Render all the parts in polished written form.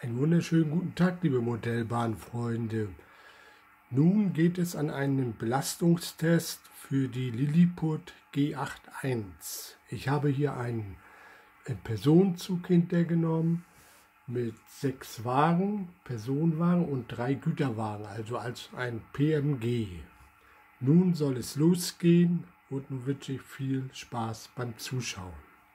Einen wunderschönen guten Tag, liebe Modellbahnfreunde. Nun geht es an einen Belastungstest für die Lilliput G81. Ich habe hier einen Personenzug hintergenommen mit 6 Wagen, Personenwagen und 3 Güterwagen, also als ein PMG. Nun soll es losgehen und nun wünsche ich viel Spaß beim Zuschauen.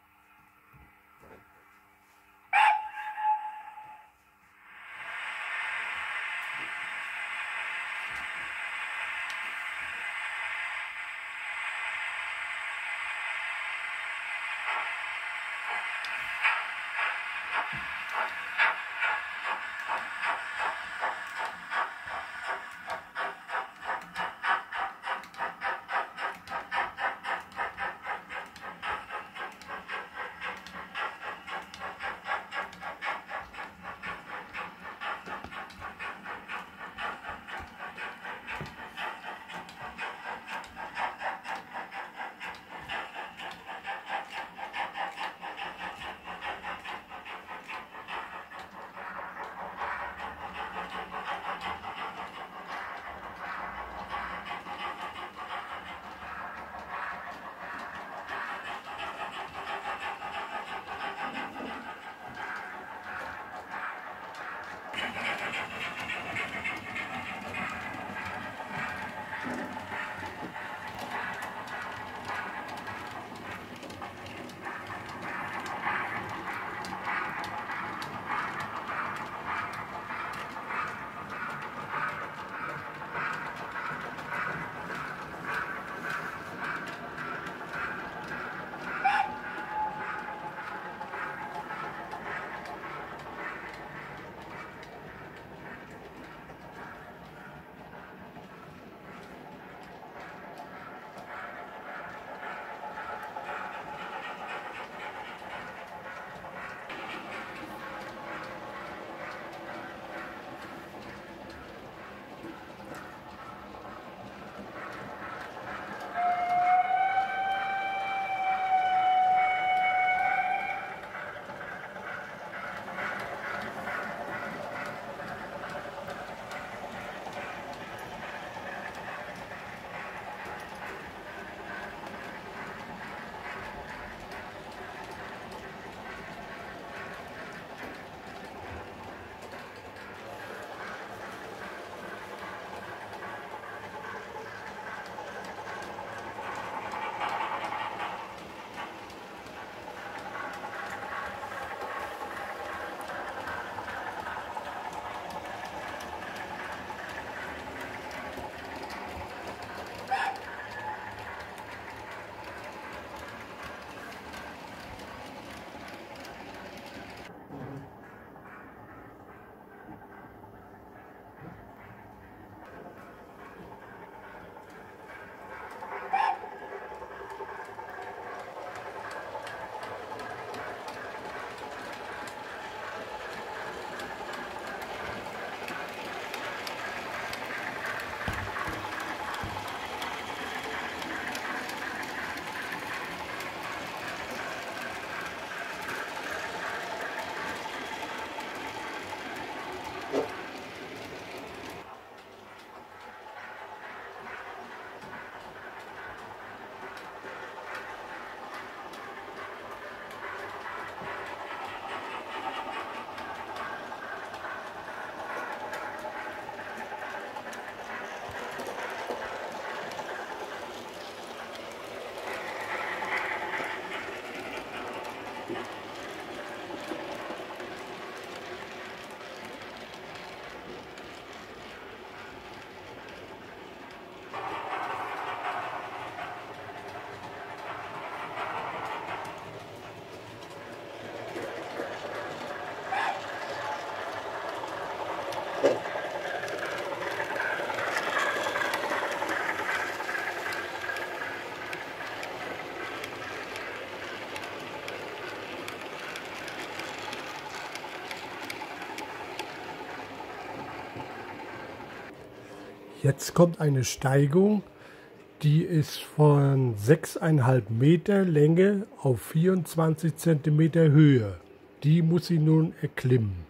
Jetzt kommt eine Steigung, die ist von 6,5 Meter Länge auf 24 cm Höhe. Die muss sie nun erklimmen.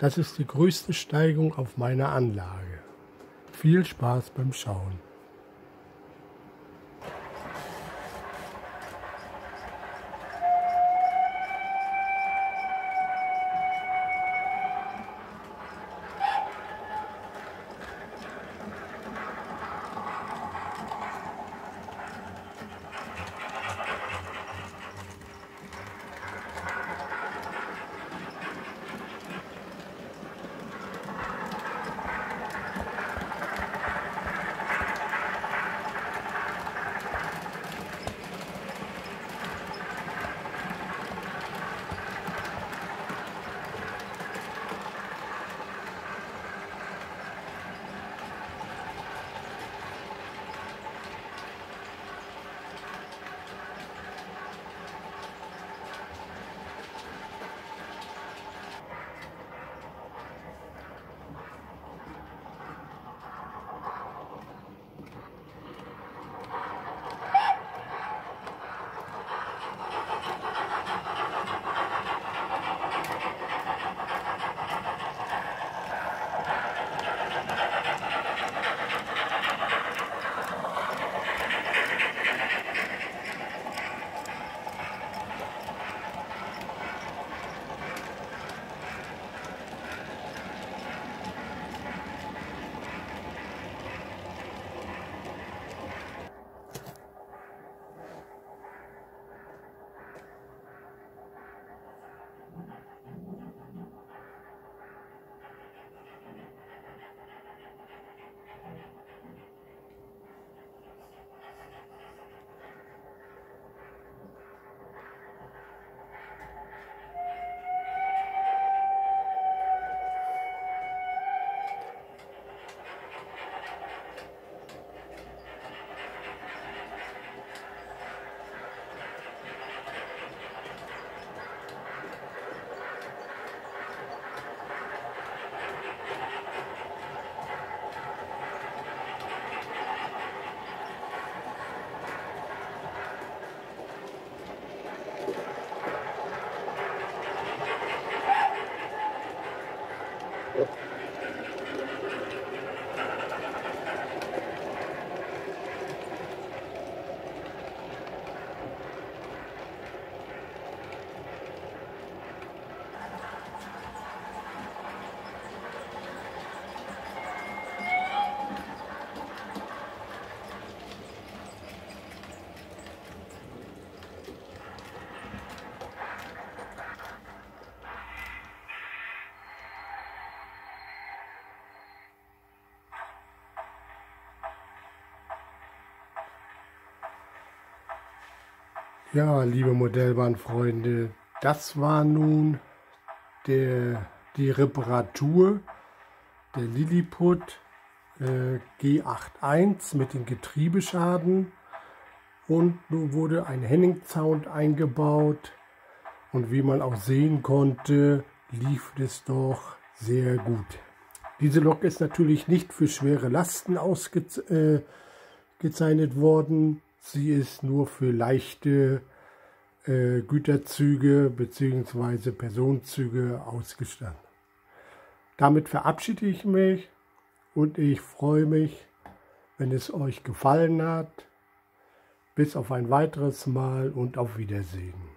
Das ist die größte Steigung auf meiner Anlage. Viel Spaß beim Schauen. Ja, liebe Modellbahnfreunde, das war nun die Reparatur der Lilliput G81 mit dem Getriebeschaden, und nun wurde ein Henning-Zaun eingebaut, und wie man auch sehen konnte, lief es doch sehr gut. Diese Lok ist natürlich nicht für schwere Lasten ausgezeichnet worden. Sie ist nur für leichte Güterzüge bzw. Personenzüge ausgestattet. Damit verabschiede ich mich und ich freue mich, wenn es euch gefallen hat. Bis auf ein weiteres Mal und auf Wiedersehen.